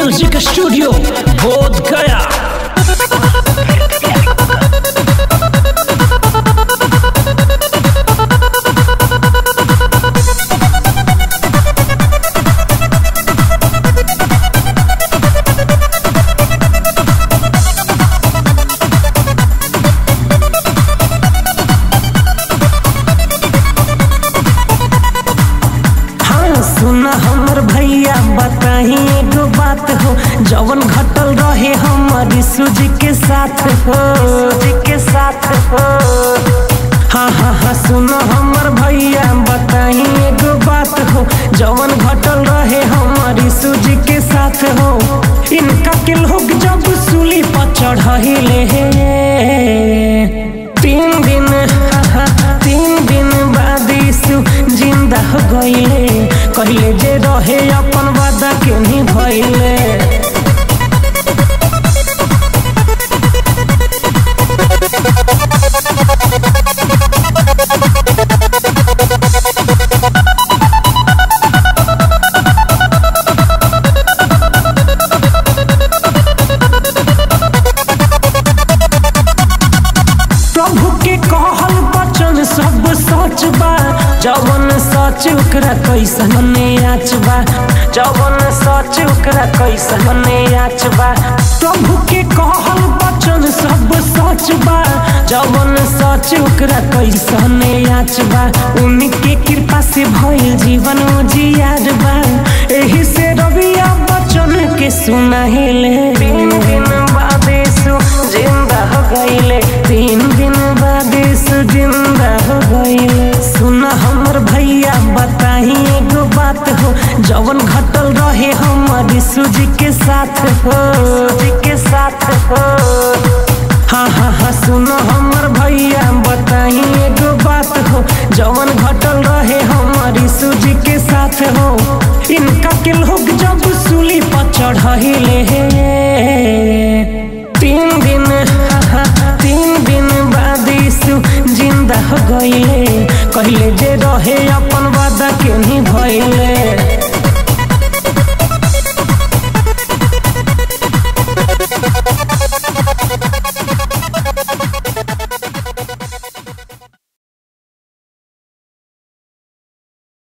Music studio बोध गया। सुना हमर भैया बताही एगो बात हो, जवन घटल रहे हमारी सूजी के साथ हो, हाँ हाँ हाँ सुनो हमर भैया बताही एगो बात हो, जवन घटल रहे हमारी सूजी के साथ हो। इनका के लोग जब सूली पर चढ़ले 3 दिन बाद यीशु जिंदा हो गईले, कहले जे रहे अपन वादा के निभैले। प्रभु के कहल वचन सब सच बा, जवन सच ओकरा कैसन आच बा, जवन सच ओकरा कैसन आच बा। प्रभु के कहल वचन सब सच बा, जवन सच ओकरा कैसन आच बा। उनके कृपा से भइल जीवन उजियार बा, एही से रबिया वचन के सुनाहिले। 3 दिन बाद यीशु जिंदा हो गईले, 3 दिन बाद यीशु जिंदा हो गईले। सुना हमर भैया बताही एगो बात हो, जवन घटल रहे हमारी सूजी के साथ हो, हाँ हाँ हाँ सुनो हमर भैया बताही एगो बात हो, जवन घटल रहे हमारी सूजी के साथ हो। इनका के लोग जब सूली पर चढ़ले 3 दिन बाद यीशु जिंदा हो गईले, कहले जे रहे